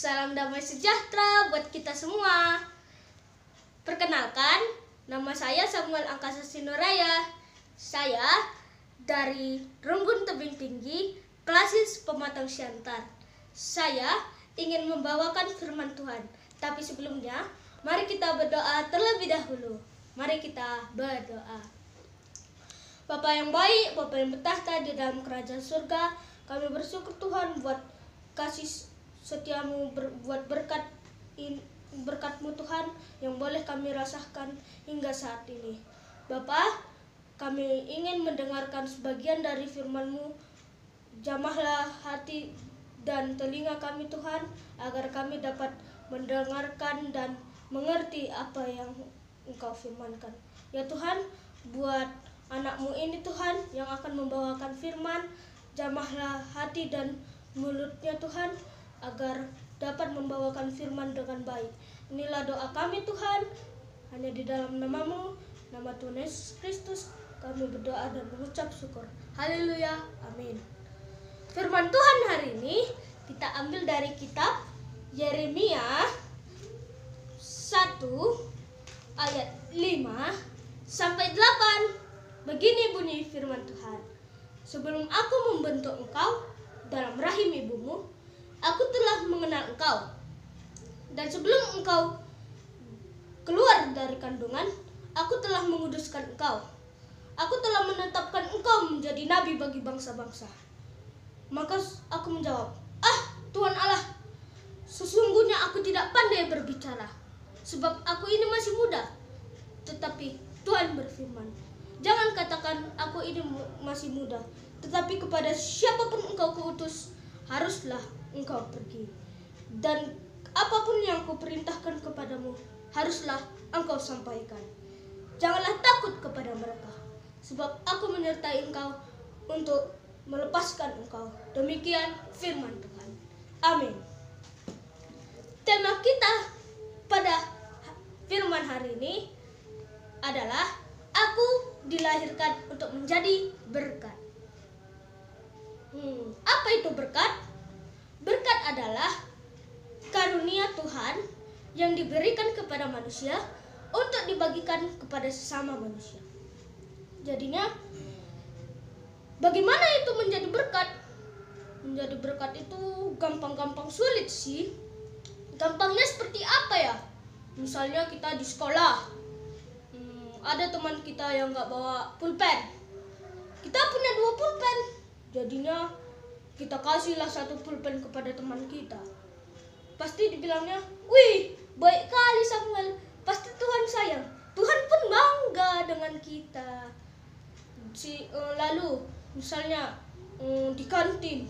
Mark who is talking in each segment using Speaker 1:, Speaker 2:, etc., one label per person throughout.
Speaker 1: Salam damai sejahtera buat kita semua. Perkenalkan, nama saya Samuel Angkasa Sinuraya. Saya dari Runggun Tebing Tinggi, Klasis Pematang Siantar. Saya ingin membawakan firman Tuhan. Tapi sebelumnya, mari kita berdoa terlebih dahulu. Mari kita berdoa. Bapa yang baik, Bapa yang bertahta di dalam kerajaan surga, kami bersyukur Tuhan buat kasih setiamu, buat berkat-Mu Tuhan yang boleh kami rasakan hingga saat ini. Bapa, kami ingin mendengarkan sebagian dari firman-Mu. Jamahlah hati dan telinga kami Tuhan, agar kami dapat mendengarkan dan mengerti apa yang Engkau firmankan. Ya Tuhan, buat anak-Mu ini Tuhan yang akan membawakan firman, jamahlah hati dan mulutnya Tuhan, agar dapat membawakan firman dengan baik. Inilah doa kami Tuhan, hanya di dalam nama-Mu, nama Tuhan Yesus Kristus, kami berdoa dan mengucap syukur. Haleluya, amin. Firman Tuhan hari ini kita ambil dari kitab Yeremia 1 ayat 5 sampai 8. Begini bunyi firman Tuhan. Sebelum aku membentuk engkau dalam rahim ibumu, aku telah mengenal engkau. Dan sebelum engkau keluar dari kandungan, aku telah menguduskan engkau. Aku telah menetapkan engkau menjadi nabi bagi bangsa-bangsa. Maka aku menjawab, Tuhan Allah, sesungguhnya aku tidak pandai berbicara, sebab aku ini masih muda. Tetapi Tuhan berfirman, jangan katakan aku ini masih muda, tetapi kepada siapapun engkau kuutus, haruslah engkau pergi. Dan apapun yang kuperintahkan kepadamu, haruslah engkau sampaikan. Janganlah takut kepada mereka, sebab aku menyertai engkau untuk melepaskan engkau. Demikian firman Tuhan. Amin. Tema kita pada firman hari ini adalah aku dilahirkan untuk menjadi berkat. Apa itu berkat? Berkat adalah karunia Tuhan yang diberikan kepada manusia untuk dibagikan kepada sesama manusia. Jadinya, bagaimana itu menjadi berkat? Menjadi berkat itu gampang-gampang sulit sih. Gampangnya seperti apa ya? Misalnya kita di sekolah, ada teman kita yang nggak bawa pulpen. Kita punya 2 pulpen. Jadinya kita kasihlah 1 pulpen kepada teman kita. Pasti dibilangnya, wih, baik kali Samuel. Pasti Tuhan sayang. Tuhan pun bangga dengan kita. Lalu misalnya di kantin,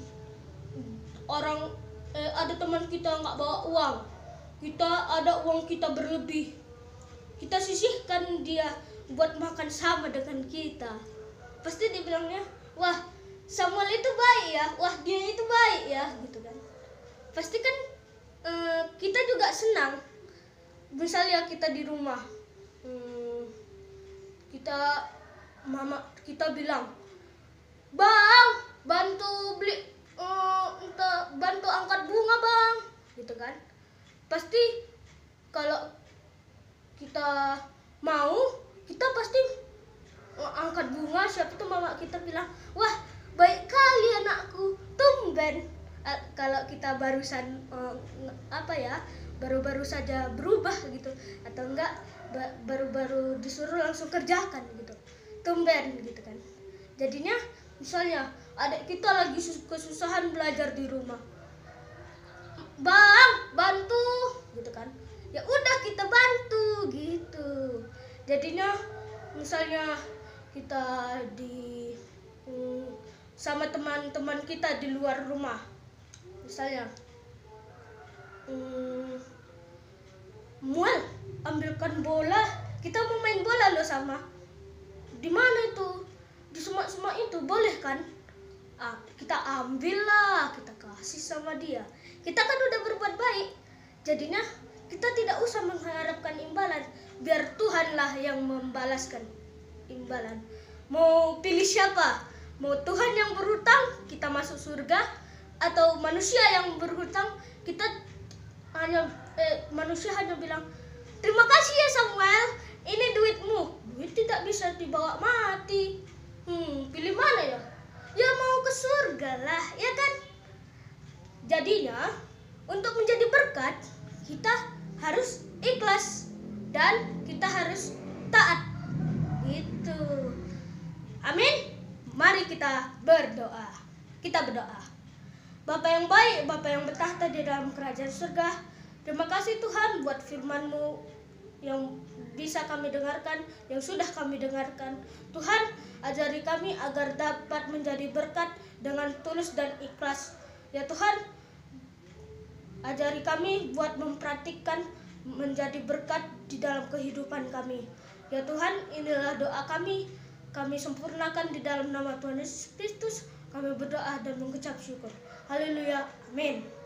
Speaker 1: ada teman kita nggak bawa uang. Kita ada uang kita berlebih. Kita sisihkan dia buat makan sama dengan kita. Pasti dibilangnya, wah, Samuel itu baik ya, wah dia itu baik ya, gitu kan. Pasti kan kita juga senang. Misalnya kita di rumah, kita bilang, bang, bantu angkat bunga bang, gitu kan. Pasti kalau kita mau, kita pasti angkat bunga. Siapa tuh mama kita bilang, wah baik kali anakku, tumben. Kalau kita barusan baru-baru saja berubah gitu, atau enggak baru-baru disuruh langsung kerjakan gitu, tumben gitu kan. Jadinya misalnya adik kita lagi kesusahan belajar di rumah, bang bantu gitu kan, ya udah kita bantu gitu. Jadinya misalnya kita sama teman-teman kita di luar rumah, misalnya Mual, ambilkan bola, kita mau main bola loh sama. Di mana itu? Di semak-semak itu, boleh kan? Kita ambil lah, kita kasih sama dia. Kita kan udah berbuat baik. Jadinya kita tidak usah mengharapkan imbalan, biar Tuhanlah yang membalaskan imbalan. Mau pilih siapa? Mau Tuhan yang berhutang, kita masuk surga, atau manusia yang berhutang, kita manusia hanya bilang, terima kasih ya Samuel, ini duitmu. Duit tidak bisa dibawa mati. Pilih mana ya? Ya mau ke surga lah, ya kan? Jadinya, untuk menjadi berkat, kita harus ikhlas dan kita harus taat. Gitu. Amin. Mari kita berdoa. Kita berdoa. Bapa yang baik, Bapa yang bertahta di dalam kerajaan surga, terima kasih Tuhan buat firman-Mu yang bisa kami dengarkan, yang sudah kami dengarkan. Tuhan, ajari kami agar dapat menjadi berkat dengan tulus dan ikhlas. Ya Tuhan, ajari kami buat mempraktikkan menjadi berkat di dalam kehidupan kami. Ya Tuhan, inilah doa kami. Kami sempurnakan di dalam nama Tuhan Yesus Kristus. Kami berdoa dan mengucap syukur. Haleluya. Amin.